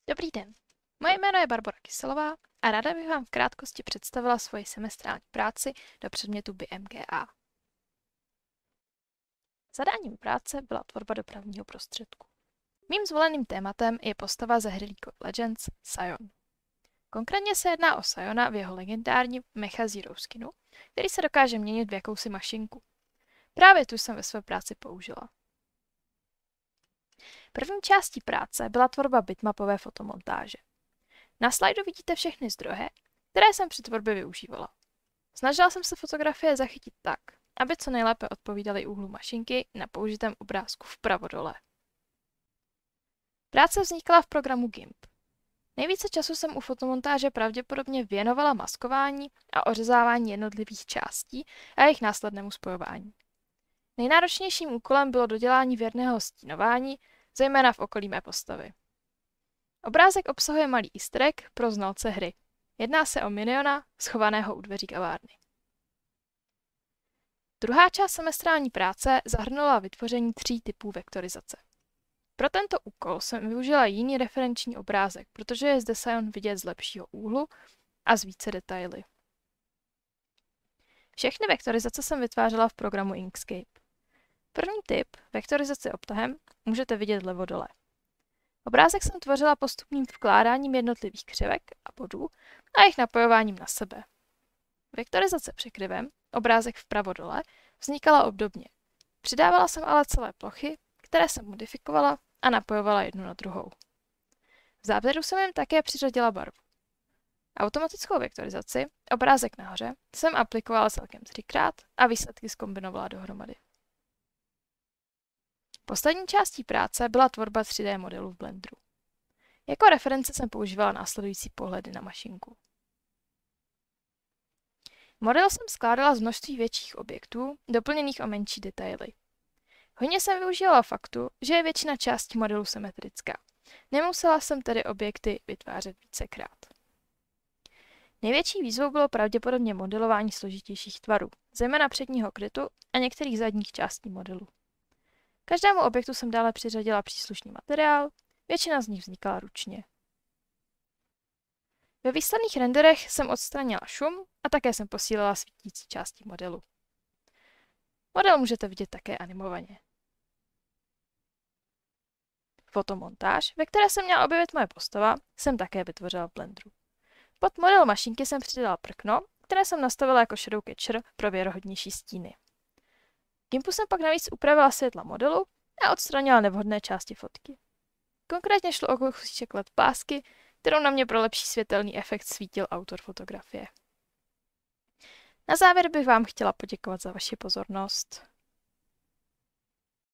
Dobrý den, moje jméno je Barbora Kyselová a ráda bych vám v krátkosti představila svoji semestrální práci do předmětu BMGA. Zadáním práce byla tvorba dopravního prostředku. Mým zvoleným tématem je postava ze hry League of Legends Sion. Konkrétně se jedná o Siona v jeho legendárním Mecha Zero skinu, který se dokáže měnit v jakousi mašinku. Právě tu jsem ve své práci použila. První částí práce byla tvorba bitmapové fotomontáže. Na slajdu vidíte všechny zdroje, které jsem při tvorbě využívala. Snažila jsem se fotografie zachytit tak, aby co nejlépe odpovídaly úhlu mašinky na použitém obrázku vpravo dole. Práce vznikla v programu GIMP. Nejvíce času jsem u fotomontáže pravděpodobně věnovala maskování a ořezávání jednotlivých částí a jejich následnému spojování. Nejnáročnějším úkolem bylo dodělání věrného stínování, zejména v okolí mé postavy. Obrázek obsahuje malý easter egg pro znalce hry. Jedná se o miniona schovaného u dveří kavárny. Druhá část semestrální práce zahrnula vytvoření 3 typů vektorizace. Pro tento úkol jsem využila jiný referenční obrázek, protože je zde Sion vidět z lepšího úhlu a z více detaily. Všechny vektorizace jsem vytvářela v programu Inkscape. První typ, vektorizace obtahem, můžete vidět vlevo dole. Obrázek jsem tvořila postupným vkládáním jednotlivých křivek a bodů a jejich napojováním na sebe. Vektorizace překryvem, obrázek vpravo dole, vznikala obdobně. Přidávala jsem ale celé plochy, které jsem modifikovala a napojovala jednu na druhou. V závěru jsem jim také přiřadila barvu. Automatickou vektorizaci, obrázek nahoře, jsem aplikovala celkem 3krát a výsledky zkombinovala dohromady. Poslední částí práce byla tvorba 3D modelů v Blenderu. Jako reference jsem používala následující pohledy na mašinku. Model jsem skládala z množství větších objektů, doplněných o menší detaily. Hodně jsem využívala faktu, že je většina částí modelu symetrická. Nemusela jsem tedy objekty vytvářet vícekrát. Největší výzvou bylo pravděpodobně modelování složitějších tvarů, zejména předního krytu a některých zadních částí modelu. Každému objektu jsem dále přiřadila příslušný materiál, většina z nich vznikala ručně. Ve výsledných renderech jsem odstranila šum a také jsem posílila svítící části modelu. Model můžete vidět také animovaně. Fotomontáž, ve které se měla objevit moje postava, jsem také vytvořila v Blenderu. Pod model mašinky jsem přidala prkno, které jsem nastavila jako shadow catcher pro věrohodnější stíny. V GIMPu jsem pak navíc upravila světla modelu a odstranila nevhodné části fotky. Konkrétně šlo o kousíček LED pásky, kterou na mě pro lepší světelný efekt svítil autor fotografie. Na závěr bych vám chtěla poděkovat za vaši pozornost.